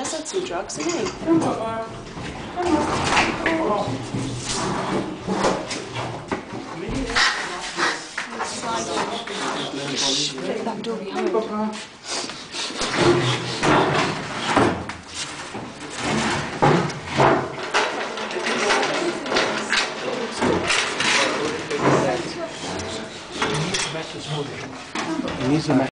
besser zu, Drugs und nicht. Shut that door behind. He needs a match.